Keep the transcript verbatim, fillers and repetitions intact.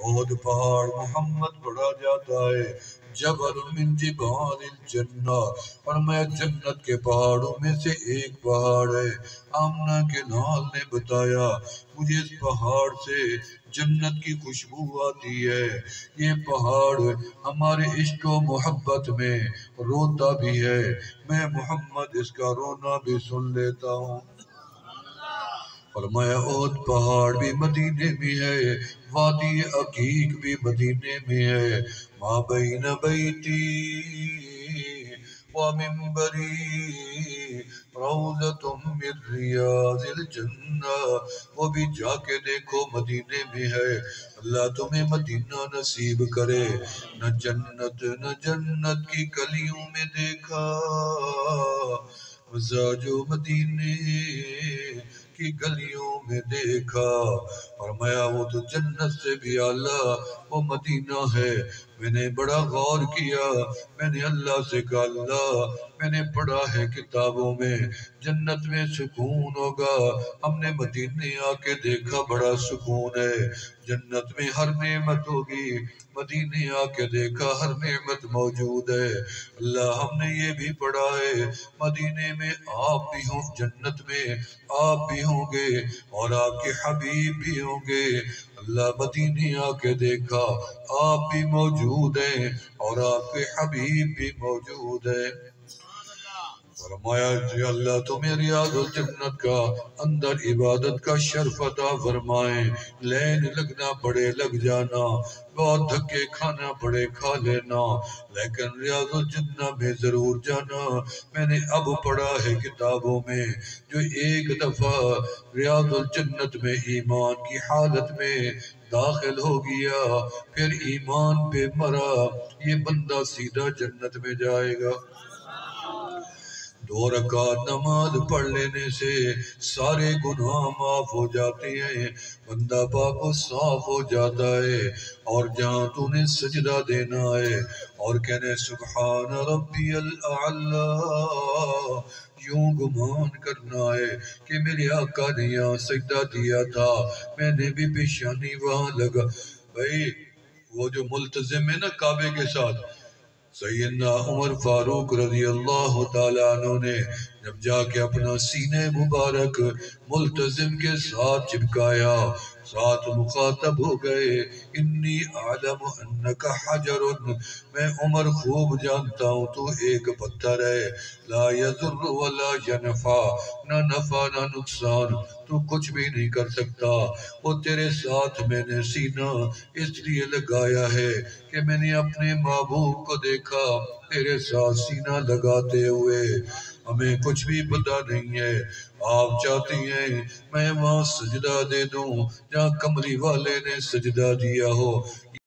احد پہاڑ محمد پڑھا جاتا ہے جبل من جبال الجنہ، اور میں جنت کے پہاڑوں میں سے ایک پہاڑ ہے۔ آمنہ کے نال نے بتایا مجھے اس پہاڑ سے جنت کی خوشبو آتی ہے، یہ پہاڑ ہمارے عشق و محبت میں روتا بھی ہے، میں محمد اس کا رونا بھی سن لیتا ہوں۔ فرمایا احد پہاڑ بھی مدینے میں ہے، وادی عقیق بھی مدینے میں ہے، ما بین بیتی و منبری روضۃ من ریاض الجنہ، وہ بھی جا کے دیکھو مدینے میں ہے۔ اللہ تمہیں مدینہ نصیب کرے، نہ جنت نہ جنت کی گلیوں میں دیکھا، مزاجو مدینے کی گلیوں میں دیکھا۔ فرمایا وہ تو جنت سے بھی اعلیٰ وہ مدینہ ہے۔ میں نے بڑا غور کیا، میں نے اللہ سے کہا اللہ میں نے پڑھا ہے کتابوں میں جنت میں سکون ہوگا، ہم نے مدینے آ کے دیکھا بڑا سکون ہے، جنت میں ہر نعمت ہوگی، مدینے آ کے دیکھا ہر نعمت موجود ہے۔ اللہ ہم نے یہ بھی پڑھا ہے مدینے میں آپ بھی ہوں، جنت میں آپ بھی ہوں گے اور آپ کے حبیب بھی ہوں گے۔ اللہ مدینے آ کے دیکھا آپ بھی موجود ہیں اور آپ کے حبیب بھی موجود ہیں۔ فرمایا کہ اللہ تمہیں ریاض الجنت کا اندر عبادت کا شرف عطا فرمائیں، لین لگنا پڑے لگ جانا، بہت دھکے کھانا پڑے کھا لینا، لیکن ریاض الجنہ میں ضرور جانا۔ میں نے اب پڑھا ہے کتابوں میں جو ایک دفعہ ریاض الجنت میں ایمان کی حالت میں داخل ہو گیا پھر ایمان پہ مرا، یہ بندہ سیدھا جنت میں جائے گا۔ دو رکعت نماز پڑھ لینے سے سارے گناہ معاف ہو جاتے ہیں، بندہ پاک و صاف ہو جاتا ہے، اور جہاں تو نے سجدہ دینا ہے اور کہنے سبحان ربی الاعلی، یوں گمان کرنا ہے کہ میرے آقا نے یہاں سجدہ دیا تھا، میں نے بھی پیشانی وہاں لگا۔ بھائی وہ جو ملتزم ہے نا کعبے کے ساتھ، سیدنا عمر فاروق رضی اللہ تعالیٰ عنہ نے جب جا کے اپنا سینہ مبارک ملتزم کے ساتھ چپکایا، ساتھ مخاطب ہو گئے، انی اعلم انک حجر، میں عمر خوب جانتا ہوں تو ایک پتھر ہے، لا یضر ولا ینفع، نہ نفع نہ نقصان، تو کچھ بھی نہیں کر سکتا۔ وہ تیرے ساتھ میں نے سینہ اس لیے لگایا ہے کہ میں نے اپنے محبوب کو دیکھا تیرے ساتھ سینہ لگاتے ہوئے، ہمیں کچھ بھی پتہ نہیں ہے، آپ چاہتی ہیں میں وہاں سجدہ دے دوں جہاں کملی والے نے سجدہ دیا ہو،